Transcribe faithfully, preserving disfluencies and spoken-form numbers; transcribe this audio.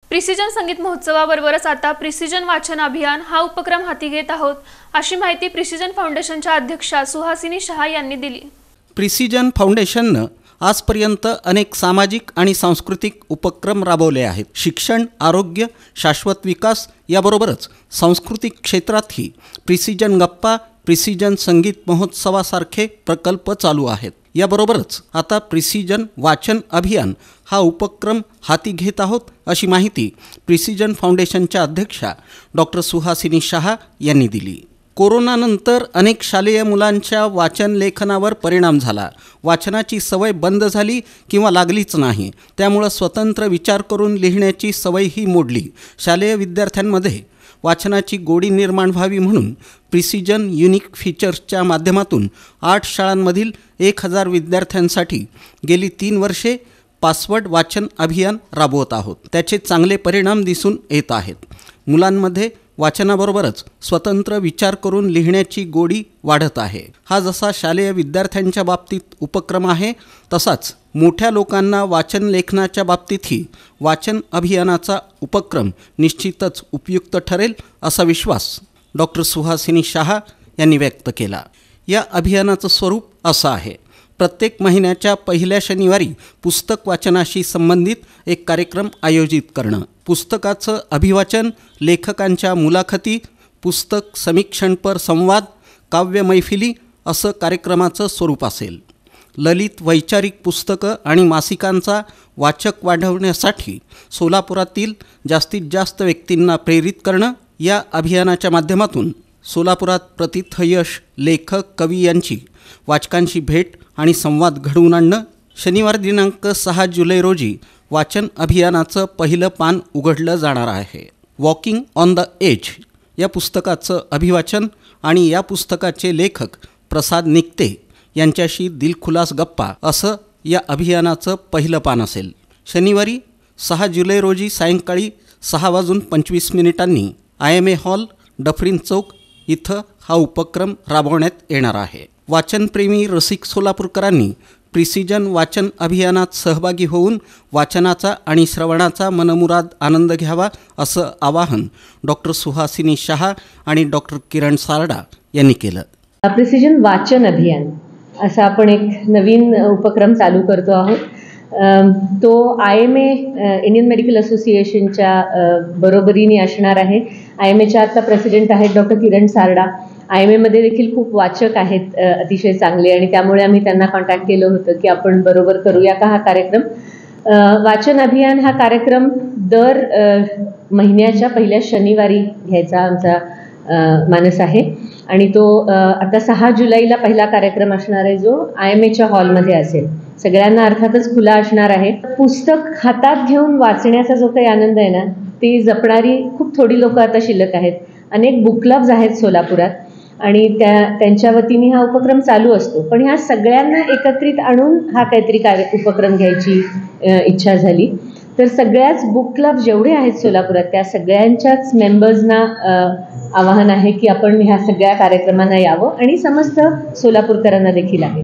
Precision संगीत महोत्सवाबरोबरच आता precision वाचन अभियान हा उपक्रम हाती घेत आहोत, अशी माहिती प्रिसिजन फाउंडेशनच्या अध्यक्षा सुहासिनी शहा यांनी दिली। प्रिसिजन फाउंडेशनने आजपर्यंत अनेक सामाजिक आणि सांस्कृतिक उपक्रम राबवले आहेत। शिक्षण, आरोग्य, शाश्वत विकास याबरोबरच सांस्कृतिक क्षेत्रातही प्रिसिजन गप्पा, प्रिसिजन संगीत महोत्सवासारखे प्रकल्प चालू आहेत। याबरोबरच आता प्रिसिजन वाचन अभियान हा उपक्रम हाती घेत आहोत, अशी माहिती प्रिसिजन फाउंडेशनच्या अध्यक्षा डॉक्टर सुहासिनी शहा यांनी दिली। कोरोनानंतर अनेक शालेय मुलांच्या वाचन लेखनावर परिणाम झाला। वाचनाची सवय बंद झाली किंवा लागलीच नाही, त्यामुळे स्वतंत्र विचार करून लिहिण्याची सवयही मोडली। शालेय विद्यार्थ्यांमध्ये वाचनाची गोडी निर्माण व्हावी म्हणून प्रिसिजन युनिक फीचर्सच्या माध्यमातून आठ शाळांमधील एक हजार विद्यार्थ्यांसाठी गेली तीन वर्षे पासवर्ड वाचन अभियान राबवत आहोत। त्याचे चांगले परिणाम दिसून येत आहेत। मुलांमध्ये वाचनाबरोबरच स्वतंत्र विचार करून लिहिण्याची गोडी वाढत आहे। हा जसा शालेय विद्यार्थ्यांच्या बाबतीत उपक्रम आहे, तसाच मोठ्या लोकांना वाचन लेखनाच्या बाबतीतही वाचन अभियानाचा उपक्रम निश्चितच उपयुक्त ठरेल, असा विश्वास डॉक्टर सुहासिनी शहा यांनी व्यक्त केला। या अभियानाचं स्वरूप असं आहे: प्रत्येक महिन्याच्या पहिल्या शनिवारी पुस्तक वाचनाशी संबंधित एक कार्यक्रम आयोजित करणं, पुस्तकाचं अभिवाचन, लेखकांच्या मुलाखती, पुस्तक समीक्षणपर संवाद, काव्य मैफिली असं कार्यक्रमाचं स्वरूप असेल। ललित वैचारिक पुस्तकं आणि मासिकांचा वाचक वाढवण्यासाठी सोलापुरातील जास्तीत जास्त व्यक्तींना प्रेरित करणं, या अभियानाच्या माध्यमातून सोलापुरात प्रतिथयश लेखक, कवी यांची वाचकांची भेट आणि संवाद घडवून आणणं। शनिवार दिनांक सहा जुलै रोजी वाचन अभियानाचं पहिलं पान उघडलं जाणार आहे। वॉकिंग ऑन द एज या पुस्तकाचं अभिवाचन आणि या पुस्तकाचे लेखक प्रसाद निकते यांच्याशी दिलखुलास गप्पा असं या अभियानाचं पहिलं पान असेल। शनिवारी सहा जुलै रोजी सायंकाळी सहा वाजून पंचवीस मिनिटांनी I M A hall, Dufferin चौक इथं हा उपक्रम राबवण्यात येणार आहे। वाचनप्रेमी रसिक सोलापूरकरांनी प्रिसिजन वाचन अभियानात सहभागी होऊन वाचनाचा आणि श्रवणाचा मनमुराद आनंद घ्यावा, असं आवाहन डॉक्टर सुहासिनी शहा आणि डॉक्टर किरण सारडा यांनी केलं। प्रिसिजन वाचन अभियान असा आपण एक नवीन उपक्रम चालू करतो आहोत। तो I M A Indian medical असोसिएशनच्या बरोबरीने असणार आहे। आय एम एच्या आता प्रेसिडेंट आहेत doctor Kiran Sarda. I M एमध्ये देखील खूप वाचक आहेत अतिशय चांगले, आणि त्यामुळे आम्ही त्यांना कॉन्टॅक्ट केलं होतं की आपण बरोबर करूया का हा कार्यक्रम। वाचन अभियान हा कार्यक्रम दर महिन्याच्या पहिल्या शनिवारी घ्यायचा आमचा मानस आहे, आणि तो आता सहा जुलैला पहिला कार्यक्रम असणार आहे, जो आय एम एच्या हॉलमध्ये असेल। सगळ्यांना अर्थातच खुला असणार आहे। पुस्तक हातात घेऊन वाचण्याचा जो काही आनंद आहे ना, ती जपणारी खूप थोडी लोक आता शिल्लक आहेत। अनेक बुक क्लब्स आहेत सोलापुरात, आणि त्या त्यांच्या वतीने हा उपक्रम चालू असतो। पण ह्या सगळ्यांना एकत्रित आणून हा काहीतरी कार्य उपक्रम घ्यायची इच्छा झाली, तर सगळ्याच बुक क्लब जेवढे आहेत सोलापुरात त्या सगळ्यांच्याच मेंबर्सना आवाहन आहे की आपण ह्या सगळ्या कार्यक्रमांना यावं, आणि समस्त सोलापूरकरांना देखील आहे।